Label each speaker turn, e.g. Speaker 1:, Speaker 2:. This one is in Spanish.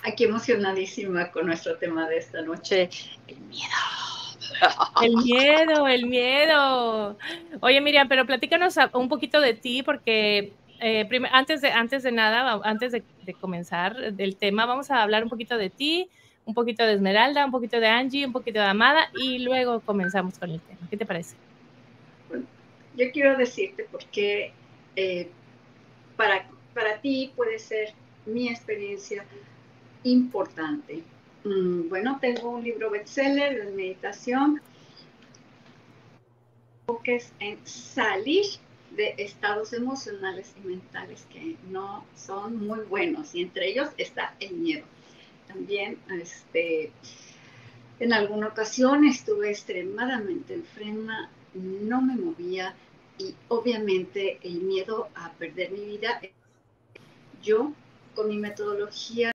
Speaker 1: Aquí emocionadísima con nuestro tema de esta noche, el miedo.
Speaker 2: El miedo, el miedo. Oye, Miriam, pero platícanos un poquito de ti, porque antes de nada, antes de comenzar del tema, vamos a hablar un poquito de ti, un poquito de Esmeralda, un poquito de Angie, un poquito de Amada, y luego comenzamos con el tema. ¿Qué te parece?
Speaker 1: Bueno, yo quiero decirte por qué para ti puede ser mi experiencia importante. Bueno, tengo un libro bestseller de meditación, que es en salir de estados emocionales y mentales que no son muy buenos, y entre ellos está el miedo. También en alguna ocasión estuve extremadamente enferma, no me movía, y obviamente el miedo a perder mi vida. Yo, con mi metodología